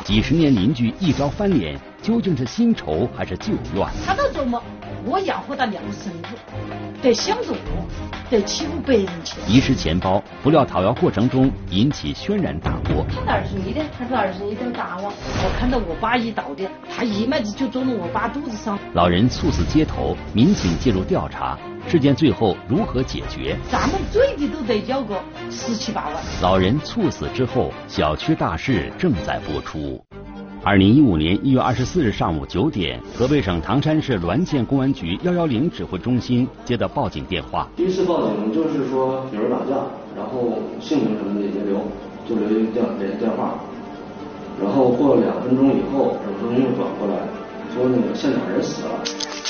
几十年邻居一朝翻脸，究竟是新仇还是旧怨？ 他都琢磨，我养活他2个孙子，得想着我，得欺负别人去。 遗失钱包，不料讨要过程中引起轩然大波。 他的儿女的，他的儿女都打我，我看到我爸一倒的，他一迈子就撞到我爸肚子上。 老人猝死街头，民警介入调查，事件最后如何解决？ 咱们最低都得要个10、7、8万。 老人猝死之后，小区大事正在播出。2015年1月24日上午9点，河北省唐山市滦县公安局110指挥中心接到报警电话。 第一次报警就是说有人打架，然后姓名什么的也没留，就留一个电话。然后过了2分钟以后，手声又转过来，说那个现场人死了。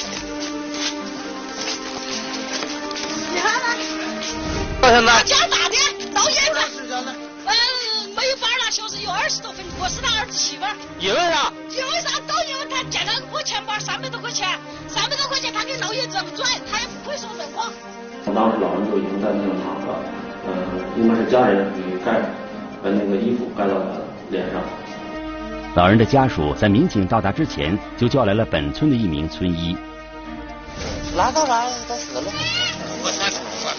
你看呢？ 现在家咋的？到现在没有8个小时，有20多分钟。我是他儿子媳妇儿。 因为啥？ 因为啥？都因为他捡了我钱包300多块钱，300多块钱他给老爷子转，他也不会说人话。 当时老人就已经在地上躺着，应该是家人给把那个衣服盖到他脸上。 老人的家属在民警到达之前就叫来了本村的一名村医。 拉倒吧，都死了。我才说话。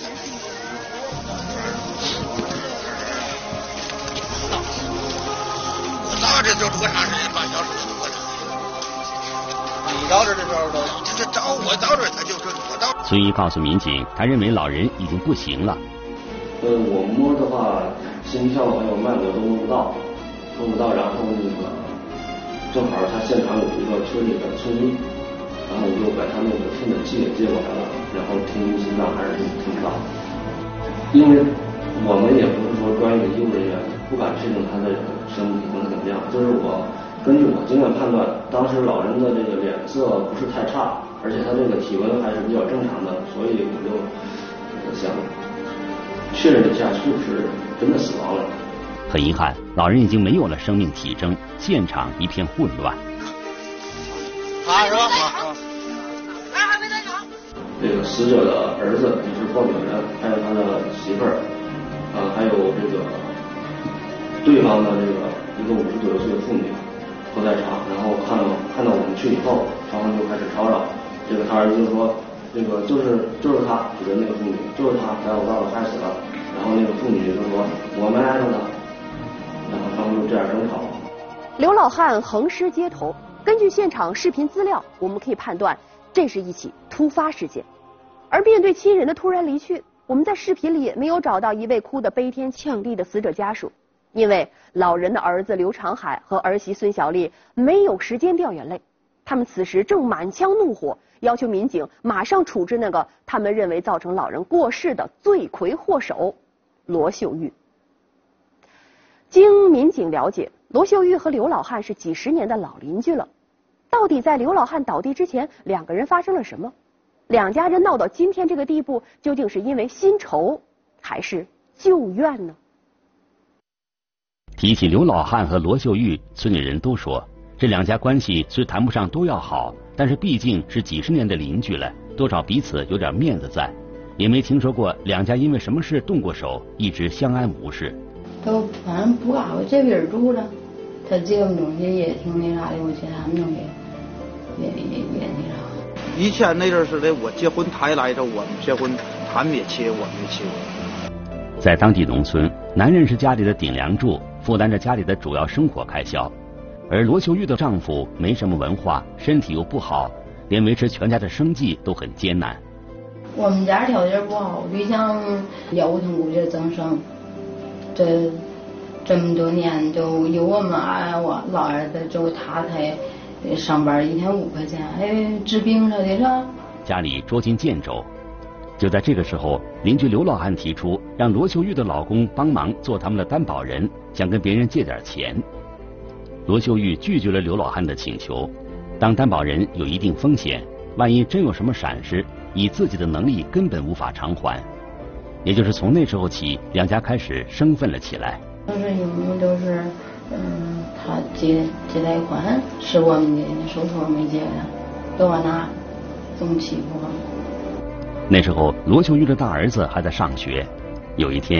我到这就多长时间？8小时就多长时间？你到这的时候都，这找我到这他就说我到。 村医告诉民警，他认为老人已经不行了。 我摸的话，心跳还有脉搏都摸不到，然后那个正好他现场有一个村里的村医，然后我就把他那个听诊器也接过来了，然后听心脏还是听不到，因为我们也不是说专业的医务人员，不敢确定他的生命体征怎么样，就是我根据我经验判断，当时老人的这个脸色不是太差，而且他这个体温还是比较正常的，所以我就想确认一下是不是真的死亡了。 很遗憾，老人已经没有了生命体征，现场一片混乱。 他是吧？ 还没在场。 这个死者的儿子也是报警人，还有他的媳妇儿，还有这个对方的这个一个50多岁的妇女都在场，然后看到我们去以后，双方就开始吵扰。这个他儿子就说，这个就是他，指着那个妇女，就是他把我爸爸害死了。然后那个妇女就说我没挨着他，然后双方就这样争吵。 刘老汉横尸街头，根据现场视频资料，我们可以判断这是一起突发事件。而面对亲人的突然离去，我们在视频里也没有找到一位哭得悲天呛地的死者家属，因为老人的儿子刘长海和儿媳孙小丽没有时间掉眼泪，他们此时正满腔怒火，要求民警马上处置那个他们认为造成老人过世的罪魁祸首罗秀玉。经民警了解，罗秀玉和刘老汉是几十年的老邻居了。到底在刘老汉倒地之前，2个人发生了什么？2家人闹到今天这个地步，究竟是因为新仇还是旧怨呢？ 提起刘老汉和罗秀玉，村里人都说这2家关系虽谈不上多要好，但是毕竟是几十年的邻居了，多少彼此有点面子在，也没听说过2家因为什么事动过手，一直相安无事。 都反正不嘎我这边住了，他这种东西也挺那啥的，我觉得他们东西也那啥。 以前那阵似的，我结婚他也来着，我们结婚他们也亲，我们也亲。 在当地农村，男人是家里的顶梁柱，负担着家里的主要生活开销。而罗秀玉的丈夫没什么文化，身体又不好，连维持全家的生计都很艰难。 我们家条件不好，就像腰疼骨节增生，这么多年就有我老儿子，就他才上班1天5块钱，还治病啥的是吧？ 家里捉襟见肘。就在这个时候，邻居刘老汉提出让罗秀玉的老公帮忙做他们的担保人，想跟别人借点钱。罗秀玉拒绝了刘老汉的请求，当担保人有一定风险，万一真有什么闪失，以自己的能力根本无法偿还。也就是从那时候起，2家开始生分了起来。 都是一幕都是，他借贷款是我们的，手头没借的，都往那这么欺负我。 那时候罗秀玉的大儿子还在上学，有一天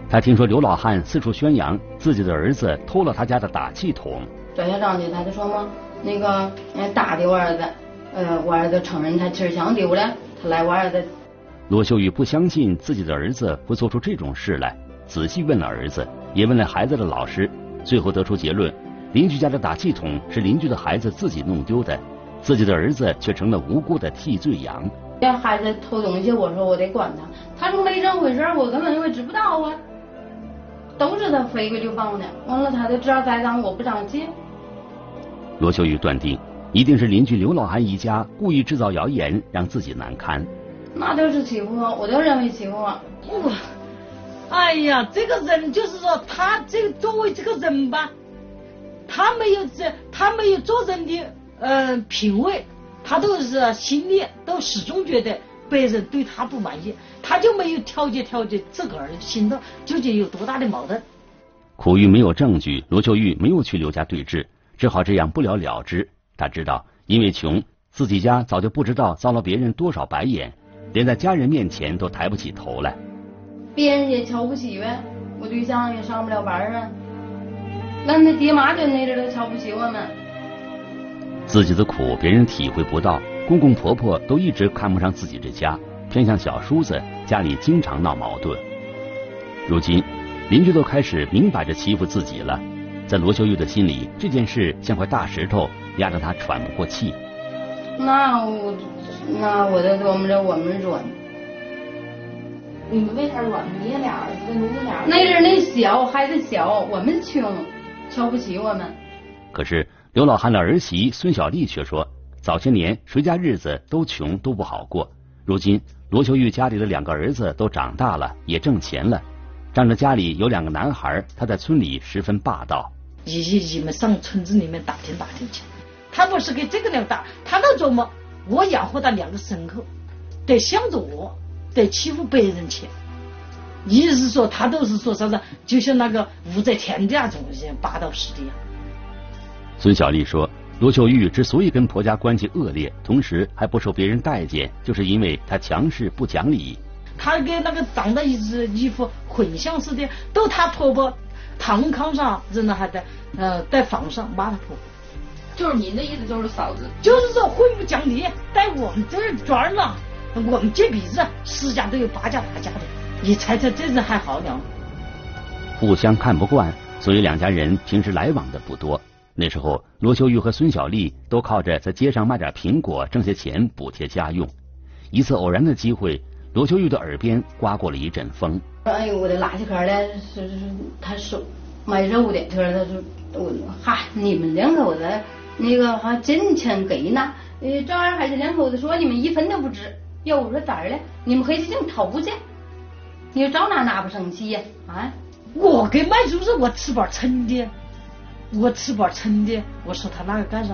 他听说刘老汉四处宣扬自己的儿子偷了他家的打气筒。 赵校长去，他就说嘛，那个打的我儿子，我儿子承认他气枪丢了，他来我儿子。 罗秀玉不相信自己的儿子会做出这种事来，仔细问了儿子，也问了孩子的老师，最后得出结论：邻居家的打气筒是邻居的孩子自己弄丢的，自己的儿子却成了无辜的替罪羊。 要孩子偷东西，我说我得管他，他说没这回事，我根本就知不道啊，都是他飞过去放的，完了他就知道栽赃，我不长气。 罗秀玉断定，一定是邻居刘老汉一家故意制造谣言，让自己难堪。 那就是欺负我，我就认为欺负我。 哎呀，这个人就是说，他这个作为这个人吧，他没有做人的品味，他都是心里都始终觉得别人对他不满意，他就没有调节自个儿心头究竟有多大的矛盾。 苦于没有证据，罗秀玉没有去刘家对质，只好这样不了了之。他知道，因为穷，自己家早就不知道遭了别人多少白眼，连在家人面前都抬不起头来。 别人也瞧不起呗，我对象也上不了班啊，那爹妈就那阵都瞧不起我们。 自己的苦别人体会不到，公公婆婆都一直看不上自己这家，偏向小叔子，家里经常闹矛盾。如今邻居都开始明摆着欺负自己了，在罗秀玉的心里，这件事像块大石头，压得她喘不过气。 那我就琢磨着我们软。你们为啥软？你也俩儿子，你们俩那阵那小孩子小，我们穷，瞧不起我们。 可是刘老汉的儿媳孙小丽却说，早些年谁家日子都穷都不好过，如今罗秀玉家里的2个儿子都长大了，也挣钱了，仗着家里有2个男孩，他在村里十分霸道。 你们上村子里面打听去，他不是给这个打，他都琢磨我养活他2个牲口，得想着我，得欺负别人去。意思说他都是说啥子，就像那个武则天的那种霸道式的呀。 孙小丽说，罗秀玉之所以跟婆家关系恶劣，同时还不受别人待见，就是因为她强势不讲理。 她跟那个长得一副混相似的，都她婆婆堂炕上，人家还在房上骂她婆婆。 就是您的意思就是嫂子， 就是说混不讲理，在我们这儿转了，我们这鼻子10家都有8家8家的，你猜这人还好了。 互相看不惯，所以2家人平时来往的不多。那时候罗秀玉和孙小丽都靠着在街上卖点苹果挣些钱补贴家用。一次偶然的机会，罗秀玉的耳边刮过了一阵风。 哎，我的垃圾壳嘞，是他手卖肉的，他说嗨，你们2口子那个还真钱给呢，这玩意儿还是2口子说你们1分都不值。要我说咋儿嘞？你们可以去偷去，你找哪不生气呀？啊， 我给卖是不是我吃饱撑的？我说他那个干啥？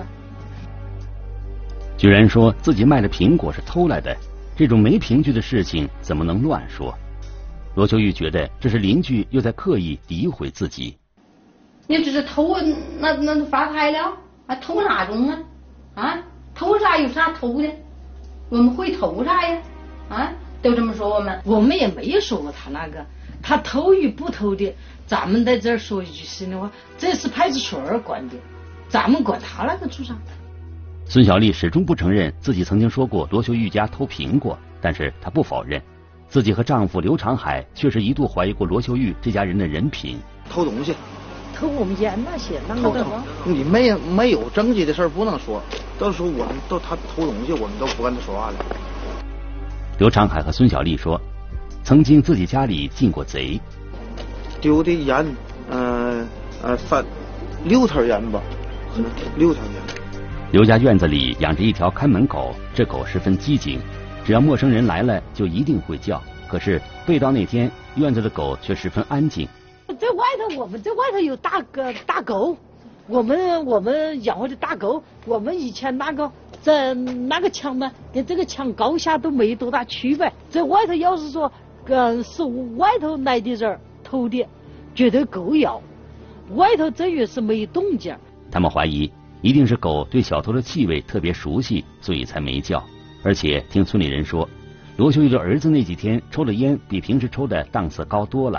居然说自己卖的苹果是偷来的，这种没凭据的事情怎么能乱说？罗秀玉觉得这是邻居又在刻意诋毁自己。 你只是偷，那发财了，还偷哪种啊？啊，偷啥有啥偷的？我们会偷啥呀？啊，都这么说我们也没有说过他那个，他偷与不偷的。咱们在这儿说一句心里话，这是派出所管的，咱们管他那个做啥？ 孙小丽始终不承认自己曾经说过罗秀玉家偷苹果，但是她不否认，自己和丈夫刘长海确实一度怀疑过罗秀玉这家人的人品。 偷东西， 偷我们烟那些，那个你没有证据的事不能说，到时候我们他偷东西，我们都不跟他说话了。 刘长海和孙小丽说，曾经自己家里进过贼。 丢的烟6条烟吧，可能6条烟。 刘家院子里养着一条看门狗，这狗十分机警，只要陌生人来了就一定会叫。可是被盗那天，院子的狗却十分安静。 我们在外头有大狗，我们养活的大狗，我们以前在那个墙呢，跟这个墙高下都没多大区别。在外头要是说是外头来的人偷的，绝对狗咬，外头这也是没动静。 他们怀疑一定是狗对小偷的气味特别熟悉，所以才没叫。而且听村里人说，罗秀玉的儿子那几天抽的烟比平时抽的档次高多了。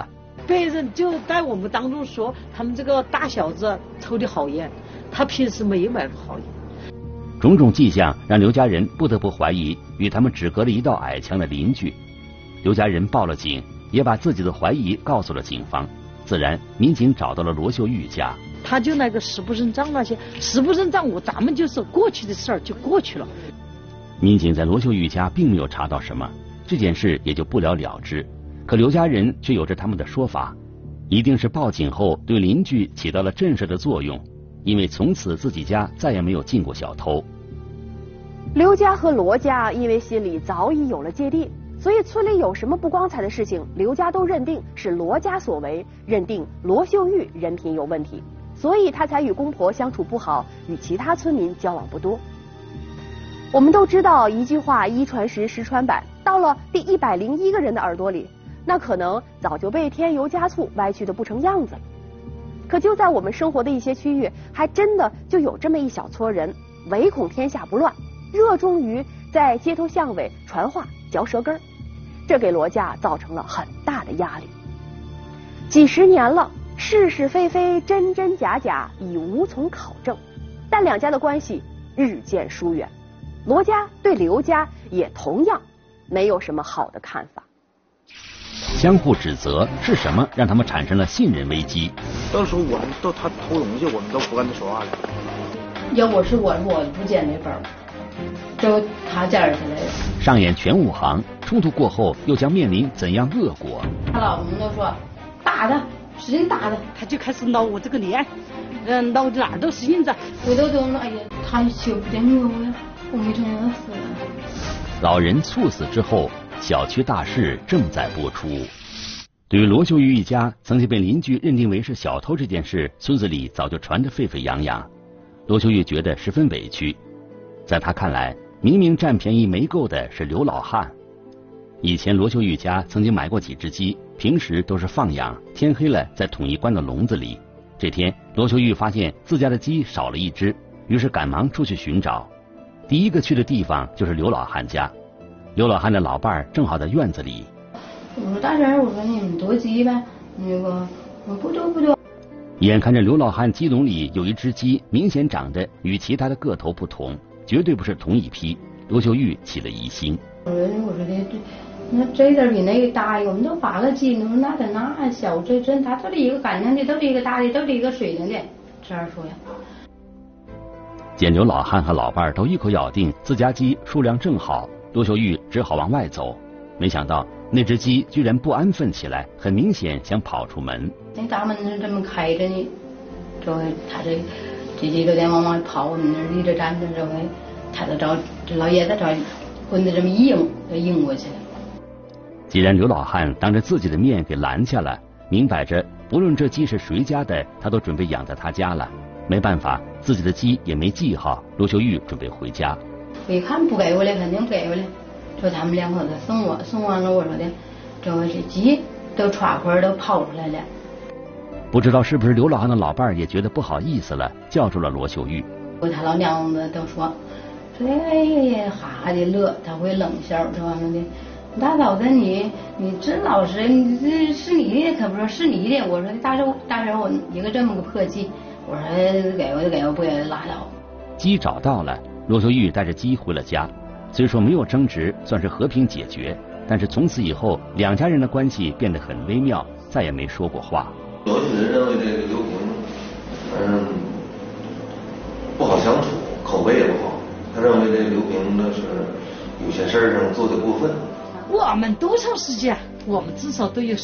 别人就在我们当中说他们这个大小子抽的好烟，他平时没有买过好烟。 种种迹象让刘家人不得不怀疑与他们只隔了一道矮墙的邻居。刘家人报了警，也把自己的怀疑告诉了警方。自然，民警找到了罗秀玉家。 他就那个实不认账那些实不认账，咱们就是过去的事儿就过去了。 民警在罗秀玉家并没有查到什么，这件事也就不了了之。可刘家人却有着他们的说法，一定是报警后对邻居起到了震慑的作用，因为从此自己家再也没有进过小偷。 刘家和罗家因为心里早已有了芥蒂，所以村里有什么不光彩的事情，刘家都认定是罗家所为，认定罗秀玉人品有问题，所以他才与公婆相处不好，与其他村民交往不多。我们都知道一句话一传十，十传百，到了第101个人的耳朵里，那可能早就被添油加醋歪曲的不成样子了。可就在我们生活的一些区域，还真的就有这么一小撮人，唯恐天下不乱，热衷于在街头巷尾传话嚼舌根儿，这给罗家造成了很大的压力。几十年了，是是非非，真真假假，已无从考证，但两家的关系日渐疏远。罗家对刘家也同样没有什么好的看法。 相互指责是什么让他们产生了信任危机？ 到时候我们到他偷东西，我们都不跟他说话了。 要我是我不捡那包，就他捡起来的。 上演全武行，冲突过后又将面临怎样恶果？ 他老公就说打他，使劲打他， 他就开始挠我这个脸，挠的哪儿都是印子。 我都哎呀，他修不定我呀，我没成要死了。 老人猝死之后，小区大事正在播出。对于罗秀玉一家曾经被邻居认定为是小偷这件事，村子里早就传得沸沸扬扬。罗秀玉觉得十分委屈，在他看来，明明占便宜没够的是刘老汉。以前罗秀玉家曾经买过几只鸡，平时都是放养，天黑了再统一关到笼子里。这天，罗秀玉发现自家的鸡少了一只，于是赶忙出去寻找。第一个去的地方就是刘老汉家，刘老汉的老伴儿正好在院子里。 我说大婶，我说你们多鸡呗，那个我不多。 眼看着刘老汉鸡笼里有一只鸡，明显长得与其他的个头不同，绝对不是同一批。罗秀玉起了疑心。 我说那这点比那个大，我们都8个鸡，那得那小，这它都是一个干净的，都是一个大的，都是一个水灵的，这样说呀。 见刘老汉和老伴儿都一口咬定自家鸡数量正好，罗秀玉只好往外走。没想到那只鸡居然不安分起来，很明显想跑出门。 那大门是这么开着呢，这回他这鸡都得往外跑，我们那立着站着，这回他就找这老爷子找棍子这么一迎，就迎过去了。 既然刘老汉当着自己的面给拦下了，明摆着不论这鸡是谁家的，他都准备养在他家了。没办法，自己的鸡也没记好，罗秀玉准备回家。 我一看不给我了，肯定不给我了。说他们两口子送完了，我说的，这鸡都歘会儿都跑出来了。 不知道是不是刘老汉的老伴儿也觉得不好意思了，叫住了罗秀玉。 他老娘子都说哎呀哈哈的乐，他会冷笑这玩意的。大嫂子你真老实，你这是你的，可不说是你的。我说大婶我一个这么个破鸡，我说给我就给我，不给拉倒。 鸡找到了，罗秀玉带着鸡回了家。虽说没有争执，算是和平解决，但是从此以后两家人的关系变得很微妙，再也没说过话。 有些人认为这个刘平不好相处，口碑也不好，他认为这个刘平呢是有些事儿上做的过分。 我们多长时间？我们至少都有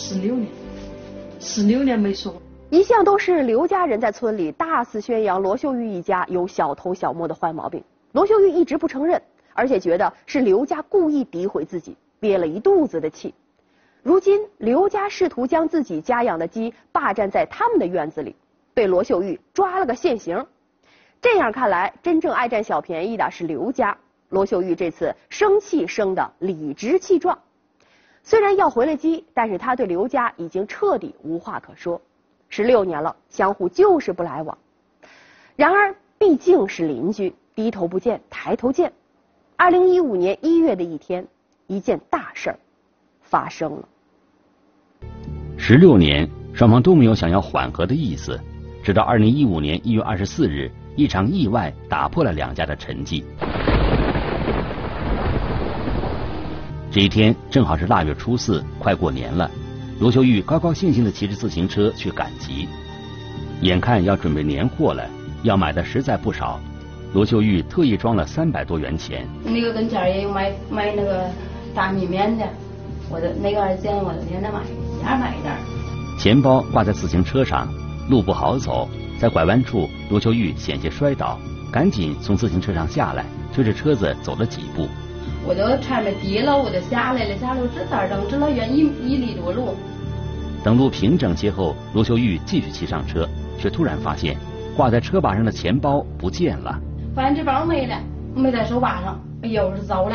16年没说。 一向都是刘家人在村里大肆宣扬罗秀玉一家有小偷小摸的坏毛病，罗秀玉一直不承认，而且觉得是刘家故意诋毁自己，憋了一肚子的气。如今刘家试图将自己家养的鸡霸占在他们的院子里，被罗秀玉抓了个现行。这样看来，真正爱占小便宜的是刘家。罗秀玉这次生气生得理直气壮，虽然要回了鸡，但是他对刘家已经彻底无话可说。16年了，相互就是不来往。然而毕竟是邻居，低头不见抬头见。2015年1月的一天，一件大事儿发生了。 16年，双方都没有想要缓和的意思，直到2015年1月24日，一场意外打破了两家的沉寂。这一天正好是腊月初4，快过年了。罗秀玉高高兴兴地骑着自行车去赶集，眼看要准备年货了，要买的实在不少。罗秀玉特意装了300多元钱。 那个跟前也有卖那个大米面的，我的那个钱我就天天买，瞎买一点。 钱包挂在自行车上，路不好走，在拐弯处，罗秀玉险些摔倒，赶紧从自行车上下来，推着车子走了几步。 我就穿着地了，我就下来了，我这咋整？这老远1里多路。 等路平整些后，罗秀玉继续骑上车，却突然发现挂在车把上的钱包不见了。 发现这包没了，没在手把上，哎呦，是糟了。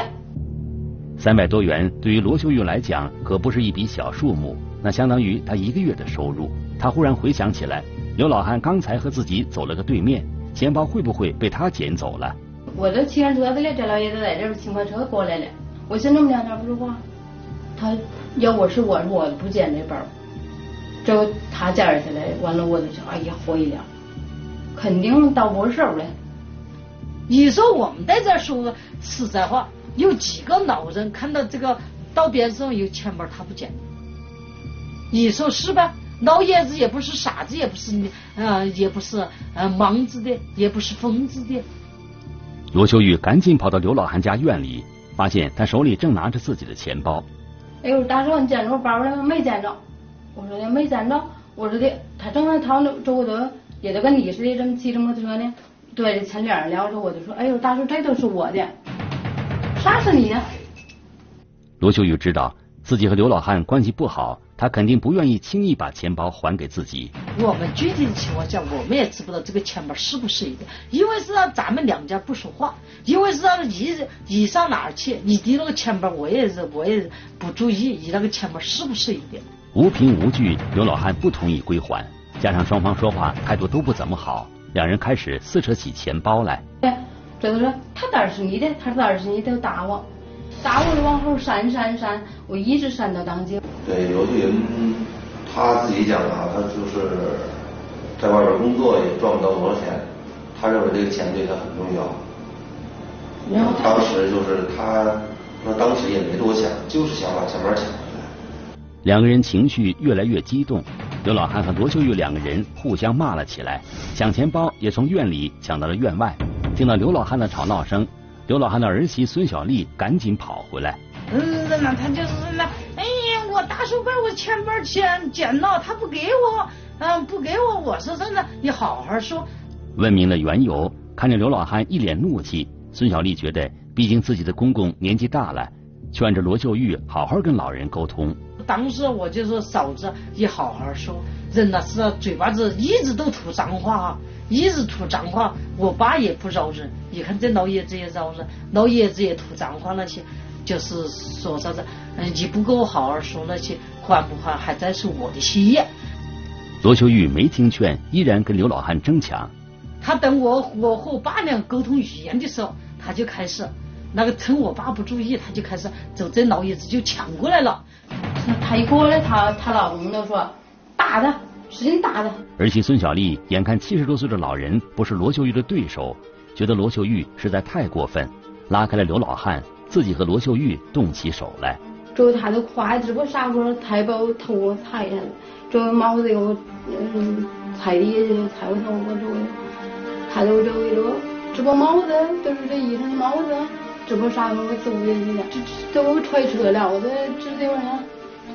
300多元对于罗秀玉来讲可不是一笔小数目，那相当于她1个月的收入。她忽然回想起来，刘老汉刚才和自己走了个对面，钱包会不会被他捡走了？ 我这骑上车子了，这老爷子在这儿轻快车过来了，我心这么2天不说话，他要我不捡这包，这他捡起来，完了我就想，哎呀，毁了，肯定到我手了。 你说我们在这说实在话，有几个老人看到这个道边上有钱包他不捡？你说是吧？老爷子也不是傻子，也不是盲子的，也不是疯子的。 罗秀玉赶紧跑到刘老汉家院里，发现他手里正拿着自己的钱包。 哎呦，大叔，你捡着包了？没捡着。我说的没捡着。我说的，他正在掏着，我都也就跟你似的，这么骑着摩托车呢，对着前脸聊着，我就说，哎呦，大叔，这都是我的，杀死你呢！ 罗秀玉知道自己和刘老汉关系不好，他肯定不愿意轻易把钱包还给自己。 我们具体的情况下，我们也知不道这个钱包是不是一个，因为是让咱们两家不说话，因为是让一上哪儿去，你提那个钱包，我也不注意，你那个钱包是不是一个。 无凭无据，刘老汉不同意归还，加上双方说话态度都不怎么好，两人开始撕扯起钱包来。 对，这都说他哪是你的，他哪是你的，打我就往后闪，我一直闪到当街。 对，有的人他自己讲啊，他就是在外边工作也赚不到多少钱，他认为这个钱对他很重要。然后当时就是他当时也没多想，就是想把钱包抢回来。 两个人情绪越来越激动，刘老汉和罗秀玉两个人互相骂了起来，抢钱包也从院里抢到了院外。听到刘老汉的吵闹声，刘老汉的儿媳孙小丽赶紧跑回来。 那他就是那，哎呀，我大叔把我钱包捡了，他不给我，不给我，我说真的，你好好说。 问明了缘由，看着刘老汉一脸怒气，孙小丽觉得毕竟自己的公公年纪大了，劝着罗秀玉好好跟老人沟通。 当时我就说嫂子，你好好说，人那是嘴巴子一直都吐脏话，一直吐脏话，我爸也不饶人，你看这老爷子也饶人，老爷子也吐脏话那些，就是说啥子，你不给我好好说那些，还不还还在是我的心。 罗秀玉没听劝，依然跟刘老汉争抢。 他等我和我爸俩沟通语言的时候，他就开始那个趁我爸不注意，他就开始走，这老爷子就抢过来了。 他一过来，他老公就说打他，使劲打他。 儿媳孙小丽眼看70多岁的老人不是罗秀玉的对手，觉得罗秀玉实在太过分，拉开了刘老汉，自己和罗秀玉动起手来。 这他都筷子，我啥时候抬把我头踩上了，这帽子又踩地下去了，踩我头，我他都这把帽子都是这衣裳的帽子，这不啥时候走下去了，这都踹车了，我这地方呢，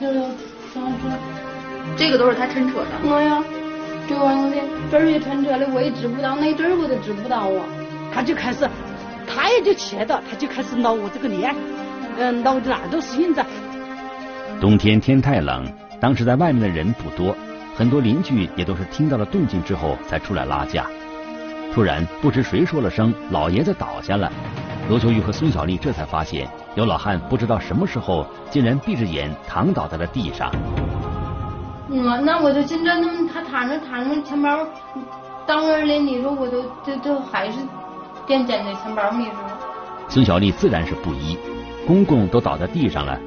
这个都是他抻车的。 我呀，这玩意儿这儿也抻车了，我也知不到，那阵儿我都知不到啊。 他就开始，他也就气的，他就开始挠我这个脸，挠的哪都是印子。 冬天天太冷，当时在外面的人不多，很多邻居也都是听到了动静之后才出来拉架。突然不知谁说了声老爷子倒下了，罗秀玉和孙小丽这才发现刘老汉不知道什么时候竟然闭着眼躺倒在了地上。 那我就紧张，他躺着钱包当然了，你说我都还是惦记着钱包，你说。 孙小丽自然是不依，公公都倒在地上了，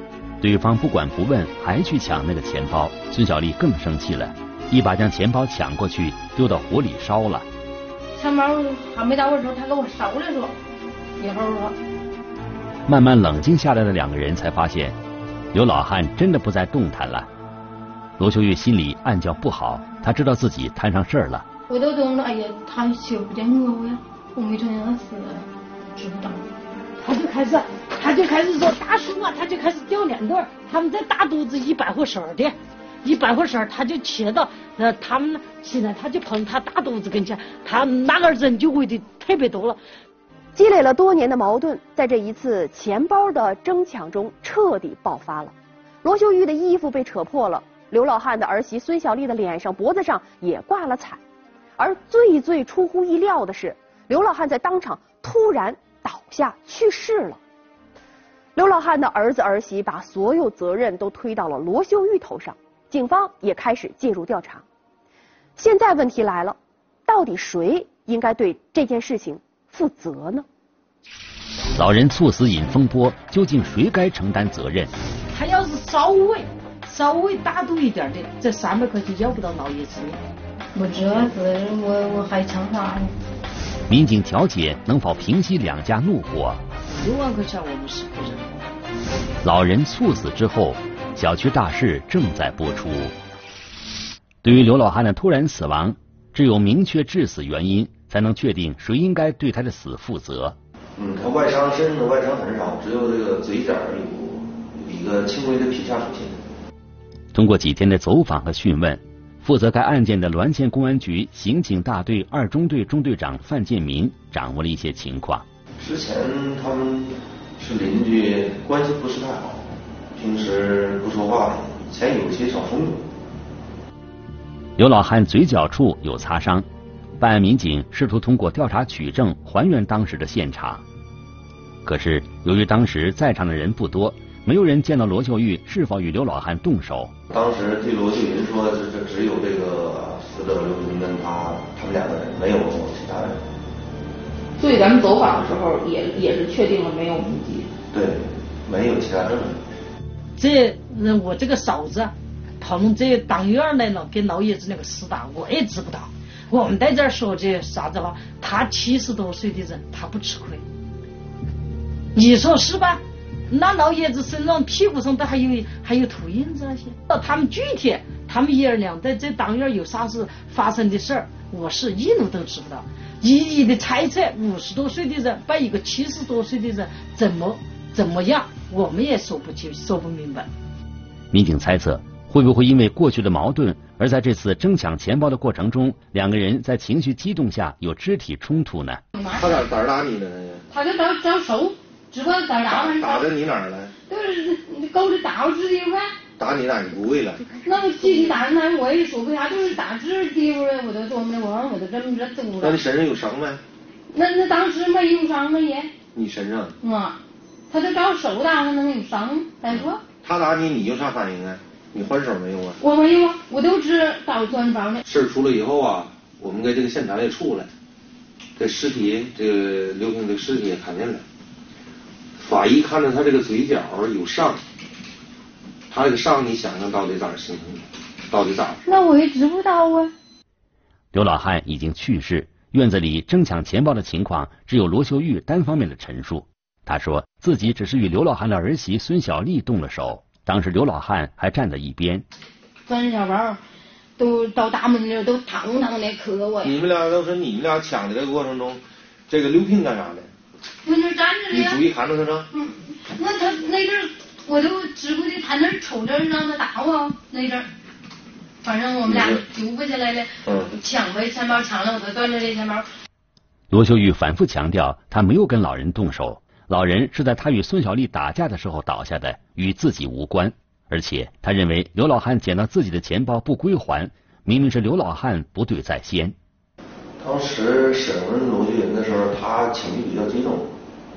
对方不管不问还去抢那个钱包，孙小丽更生气了，一把将钱包抢过去丢到火里烧了。 钱包还没到的时候，他给我烧了说，一会儿说。 慢慢冷静下来的两个人才发现，刘老汉真的不再动弹了。罗秀玉心里暗叫不好，他知道自己摊上事儿了。 我都懂了，哎呀，他瞧不见我呀，我没承认他死了，知不道。 他就开始说大叔啊，他就开始掉两段。他们在大肚子一百户婶儿的，他就切到他们现在他就碰他大肚子跟前，他那个人就围的特别多了。 积累了多年的矛盾，在这一次钱包的争抢中彻底爆发了。罗秀玉的衣服被扯破了，刘老汉的儿媳孙小丽的脸上、脖子上也挂了彩。而最出乎意料的是，刘老汉在当场突然倒下去世了。刘老汉的儿子儿媳把所有责任都推到了罗秀玉头上，警方也开始介入调查。现在问题来了，到底谁应该对这件事情负责呢？ 老人猝死引风波，究竟谁该承担责任？ 他要是稍微大度一点的，这300块钱要不到老爷子的。 我这是我还抢啥呢？ 民警调解能否平息两家怒火 ？6万块钱我们是不认。 老人猝死之后，小区大事正在播出。对于刘老汉的突然死亡，只有明确致死原因，才能确定谁应该对他的死负责。 他外伤身上的外伤很少，只有这个嘴角有一个轻微的皮下出血。 通过几天的走访和讯问，负责该案件的滦县公安局刑警大队2中队中队长范建民掌握了一些情况。 之前他们是邻居，关系不是太好，平时不说话的，以前有些小冲突。 刘老汉嘴角处有擦伤，办案民警试图通过调查取证还原当时的现场。可是由于当时在场的人不多，没有人见到罗秀玉是否与刘老汉动手。 当时对罗秀云说，这只有这个死者刘秀云跟他们2个人，没有其他人。 所以咱们走访的时候也是确定了没有目击。 对，没有其他证据。我这个嫂子碰这当院来了，跟老爷子那个死打，我也知不道。我们在这儿说这啥子话，他70多岁的人，他不吃亏。你说是吧？那老爷子身上屁股上都还有土印子那些。他们具体他们爷儿俩在这当院有啥事发生的事儿，我是一路都知不道。一的猜测，50多岁的人把一个70多岁的人怎么样，我们也说不明白。 民警猜测，会不会因为过去的矛盾，而在这次争抢钱包的过程中，2个人在情绪激动下有肢体冲突呢？ 他咋打你呢？ 他就找手，只管咋打的你哪儿了？ 就是勾着打我指的呗。 打你哪儿？你不会了？ 那我具体打那我也说不下，就是打指地方的，我都琢磨的，我都这么着走了。 那你身上有伤没？ 那当时没有伤没也。 你身上？ 他就找手打，他能有伤？再说。 他打你，你有啥反应啊？你还手没有啊？ 我没有啊，我都知道钻包呢。 事儿出了以后啊，我们给这个现场也出来，这尸体，这个刘平这个尸体也看见了。法医看着他这个嘴角有伤，他这个伤你想想到底咋形成的？到底咋？ 那我也知不道啊。 刘老汉已经去世，院子里争抢钱包的情况只有罗秀玉单方面的陈述。他说自己只是与刘老汉的儿媳孙小丽动了手，当时刘老汉还站在一边。 孙小宝都到大门里都堂堂的磕我。 你们俩抢的这个过程中，这个刘平干啥呢？ 我那站着呢。 你注意看着他呢？ 那他那阵儿我都知不得，他那瞅着让他打我那阵儿，反正我们俩揪不起来了。抢呗，钱包抢了，我就端着这钱包。 罗秀玉反复强调，他没有跟老人动手。老人是在他与孙小丽打架的时候倒下的，与自己无关。而且他认为刘老汉捡到自己的钱包不归还，明明是刘老汉不对在先。 当时审问罗秀云的时候，他情绪比较激动，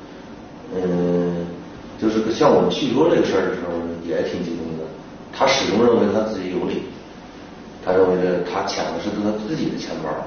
就是向我们叙说这个事儿的时候也挺激动的。他始终认为他自己有理，他认为他抢的是他自己的钱包，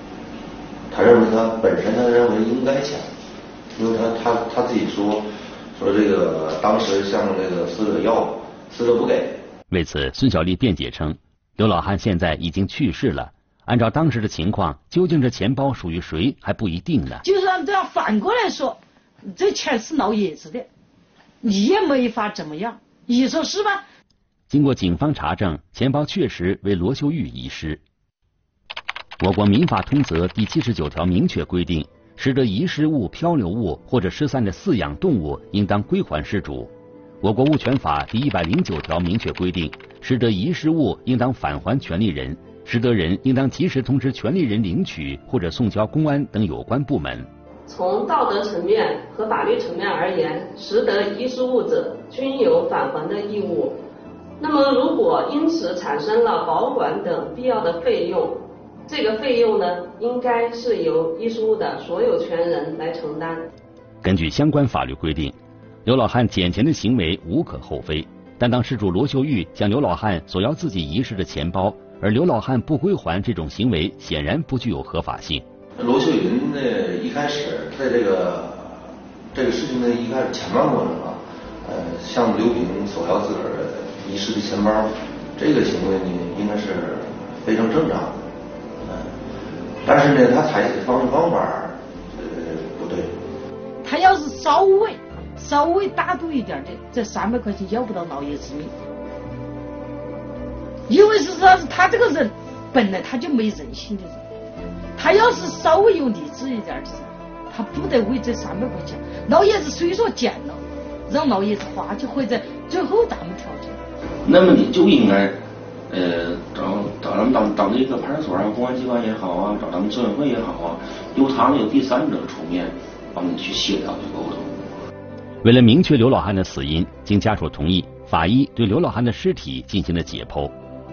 他认为他认为应该抢。因为他自己说， 说这个当时向这个死者要，死者不给。 为此，孙小丽辩解称，刘老汉现在已经去世了，按照当时的情况，究竟这钱包属于谁还不一定呢。 就是按这样反过来说，这钱是老爷子的，你也没法怎么样，你说是吧？ 经过警方查证，钱包确实为罗秀玉遗失。我国民法通则第79条明确规定，使得遗失物、漂流物或者失散的饲养动物，应当归还失主。我国物权法第109条明确规定，使得遗失物应当返还权利人，失得人应当及时通知权利人领取或者送交公安等有关部门。 从道德层面和法律层面而言，拾得遗失物者均有返还的义务。那么，如果因此产生了保管等必要的费用，这个费用呢，应该是由遗失物的所有权人来承担。 根据相关法律规定，刘老汉捡钱的行为无可厚非，但当失主罗秀玉向刘老汉索要自己遗失的钱包，而刘老汉不归还，这种行为显然不具有合法性。 罗秀云呢，一开始在这个事情的一开始前半过程啊，向刘炳索要自个儿遗失的钱包，这个行为呢，应该是非常正常的。但是呢，他采取的方法，不对。 他要是稍微大度一点的，这300块钱要不到老爷子命。因为是他这个人本来他就没人性的人，他要是稍微有理智一点的人，他不得为这300块钱。老爷子虽说捡了，让老爷子花，就会在最后咱们调解。 那么你就应该。找咱们当地一个派出所啊、公安机关也好啊，找咱们村委会也好啊，由他们有第三者出面帮你去协调、去沟通。 为了明确刘老汉的死因，经家属同意，法医对刘老汉的尸体进行了解剖。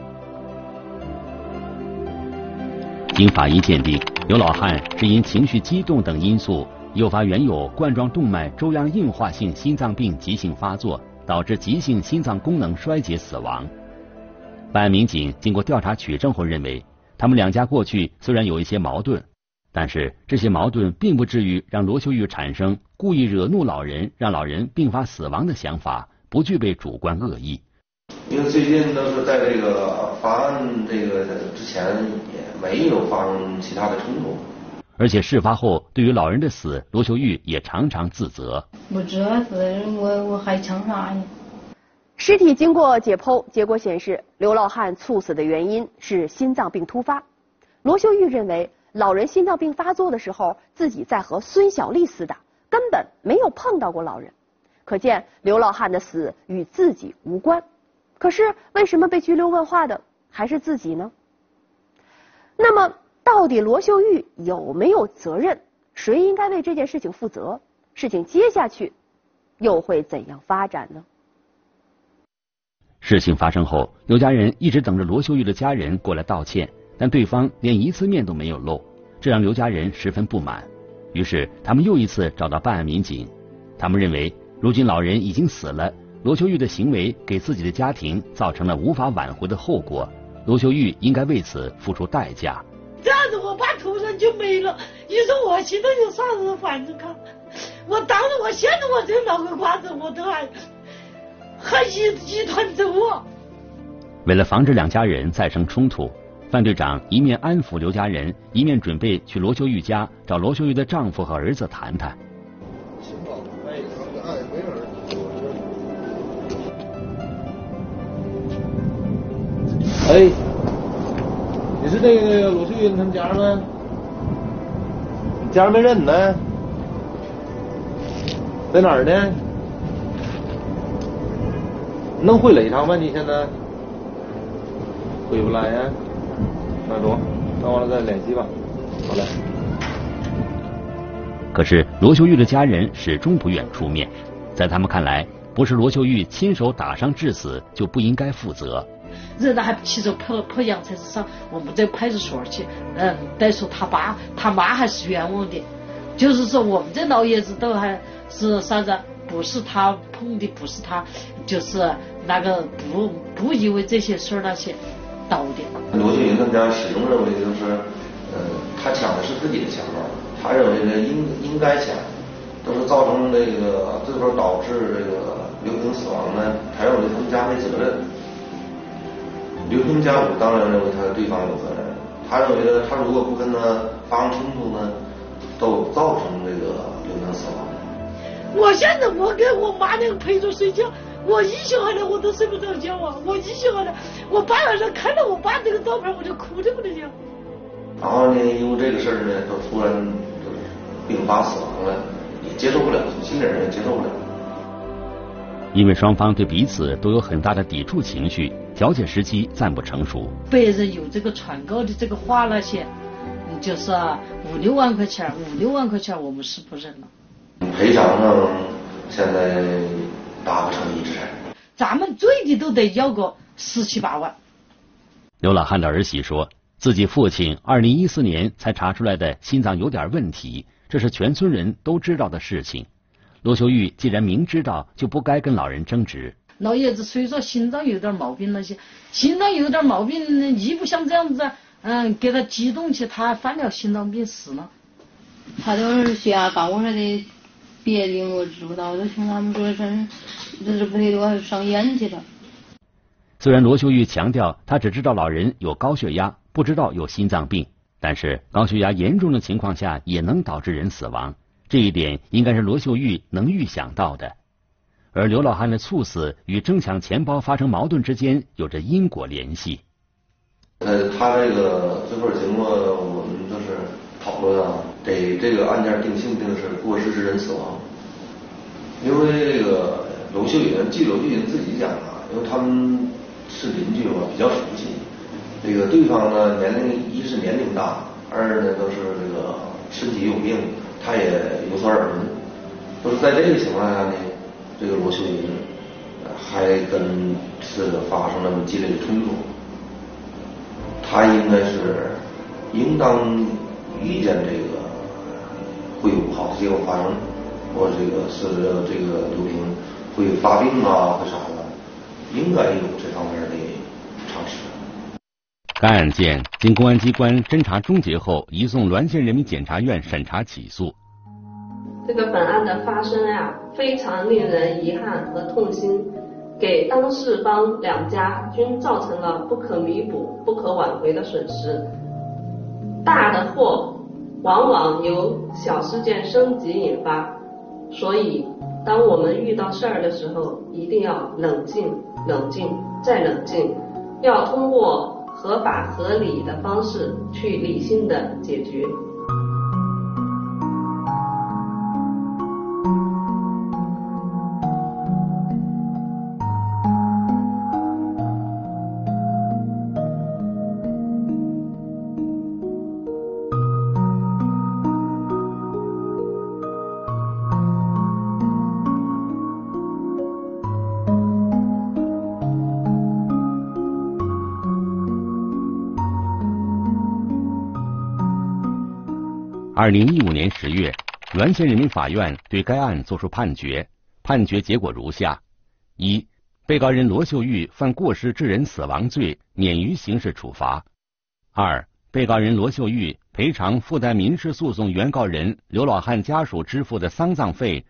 经法医鉴定，刘老汉是因情绪激动等因素，诱发原有冠状动脉粥样硬化性心脏病急性发作，导致急性心脏功能衰竭死亡。办案民警经过调查取证后认为，他们两家过去虽然有一些矛盾，但是这些矛盾并不至于让罗秀玉产生故意惹怒老人，让老人并发死亡的想法，不具备主观恶意。 因为最近都是在这个发案这个之前也没有发生其他的冲突。 而且事发后，对于老人的死，罗秀玉也常常自责。 不知道我还抢啥呢？ 尸体经过解剖，结果显示刘老汉猝死的原因是心脏病突发。罗秀玉认为，老人心脏病发作的时候，自己在和孙小丽厮打，根本没有碰到过老人，可见刘老汉的死与自己无关。可是为什么被拘留问话的还是自己呢？那么到底罗秀玉有没有责任？谁应该为这件事情负责？事情接下去又会怎样发展呢？ 事情发生后，刘家人一直等着罗秀玉的家人过来道歉，但对方连一次面都没有露，这让刘家人十分不满。于是他们又一次找到办案民警，他们认为如今老人已经死了，罗秀玉的行为给自己的家庭造成了无法挽回的后果，罗秀玉应该为此付出代价。 这样子我爸突然就没了，你说我现在有啥子反正看？我当时我现在我这脑壳瓜子我都还一团糟啊！ 为了防止两家人再生冲突，范队长一面安抚刘家人，一面准备去罗秀玉家找罗秀玉的丈夫和儿子谈谈。 哎，你是那个罗秀玉他们家吗？你家没人呢？在哪儿呢？能回来一趟吗？你现在回不来呀？那中，那完了再联系吧。好嘞。 可是罗秀玉的家人始终不愿出面，在他们看来，不是罗秀玉亲手打伤致死，就不应该负责。 人还骑着破洋车子上我们这派出所去，再说他爸他妈还是冤枉的，就是说我们这老爷子都还是啥子，不是他碰的，不是他，就是那个不以为这些事儿那些倒的。 罗秀云他们家始终认为就是，他抢的是自己的钱包，他认为呢应该抢， 都是造成这个最后导致这个刘平死亡呢，还有刘平家没责任。刘平家属当然认为他对方有责任，他认为呢，他如果不跟他发生冲突呢，都造成这个刘平死亡。 我现在我跟我妈两个陪着睡觉，我一醒过来我都睡不着觉啊！我一醒过来，我爸晚上看到我爸这个照片，我就哭得不得了。 然后呢，因为这个事儿呢，都突然就是病发死亡了，也接受不了，心里人也接受不了。 因为双方对彼此都有很大的抵触情绪，调解时机暂不成熟。 别人有这个传告的这个话那些，就是5、6万块钱，5、6万块钱，我们是不认了。 赔偿上现在达不成一致， 咱们最低都得要个17、18万。 刘老汉的儿媳说，自己父亲2014年才查出来的心脏有点问题，这是全村人都知道的事情。罗秀玉既然明知道，就不该跟老人争执。 老爷子虽说心脏有点毛病，那些心脏有点毛病，一不像这样子，给他激动起，他犯了心脏病死了。 他都是血压高，我说的别的我知不道，就听他们说这不得多上烟去了。 虽然罗秀玉强调她只知道老人有高血压，不知道有心脏病，但是高血压严重的情况下也能导致人死亡，这一点应该是罗秀玉能预想到的。而刘老汉的猝死与争抢钱包发生矛盾之间有着因果联系。 他这个最后经过我们就是讨论啊，得这个案件定性定是过失致人死亡。因为这个罗秀云自己讲啊，因为他们是邻居嘛，比较熟悉。这个对方呢，一是年龄大，二呢都是这个身体有病，他也有所耳闻。都是在这个情况下呢，这个罗秀云还跟发生那么激烈的冲突，他应该是应当预见这个会有不好的结果发生，或者这个刘平会发病啊，会啥的，应该有这方面的常识。 该案件经公安机关侦查终结后，移送滦县人民检察院审查起诉。 这个本案的发生啊，非常令人遗憾和痛心，给当事方两家均造成了不可弥补、不可挽回的损失。大的祸往往由小事件升级引发，所以当我们遇到事儿的时候，一定要冷静、冷静再冷静，要通过合法合理的方式去理性的解决。 2015年10月，滦县人民法院对该案作出判决，判决结果如下：一、被告人罗秀玉犯过失致人死亡罪，免于刑事处罚；二、被告人罗秀玉赔偿附带民事诉讼原告人刘老汉家属支付的丧葬费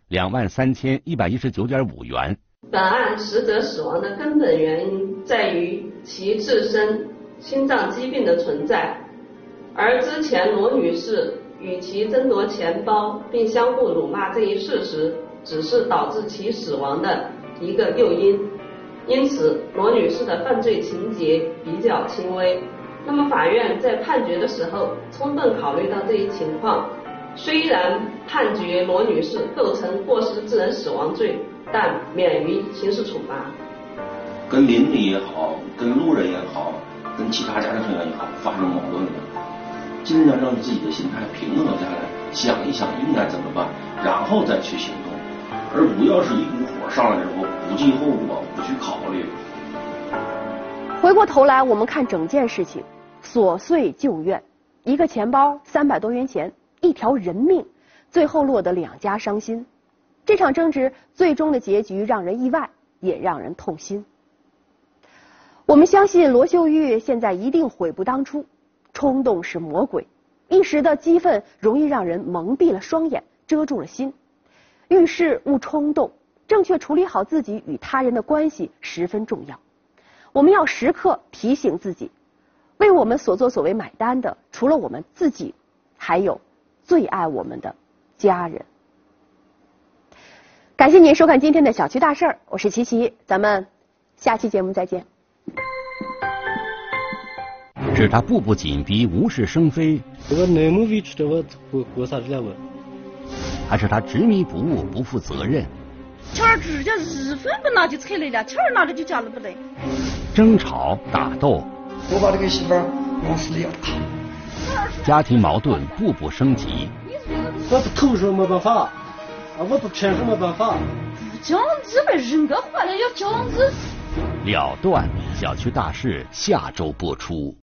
23119.5元。 本案死者死亡的根本原因在于其自身心脏疾病的存在，而之前罗女士与其争夺钱包并相互辱骂这一事实，只是导致其死亡的一个诱因。因此，罗女士的犯罪情节比较轻微。那么，法院在判决的时候，充分考虑到这一情况，虽然判决罗女士构成过失致人死亡罪，但免于刑事处罚。 跟邻里也好，跟路人也好，跟其他家庭成员也好，发生矛盾了，尽量让自己的心态平衡下来，想一想应该怎么办，然后再去行动，而不要是一股火上来之后不计后果，不去考虑。 回过头来，我们看整件事情，琐碎旧怨，一个钱包300多元钱，一条人命，最后落得两家伤心。这场争执最终的结局让人意外，也让人痛心。我们相信罗秀玉现在一定悔不当初。冲动是魔鬼，一时的激愤容易让人蒙蔽了双眼，遮住了心。 遇事勿冲动，正确处理好自己与他人的关系十分重要。我们要时刻提醒自己，为我们所作所为买单的，除了我们自己，还有最爱我们的家人。感谢您收看今天的小区大事儿，我是琪琪，咱们下期节目再见。 是他步步紧逼，无事生非，还是他执迷不悟，不负责任？ 钱儿指甲2分不拿就扯来了，钱儿拿了就交了不得。 争吵打斗， 我把这个媳妇儿往死里要打。 家庭矛盾步步升级。 我不投诉没办法，我不骗是没办法。 不讲资本人格坏了要讲资。 了断小区大事下周播出。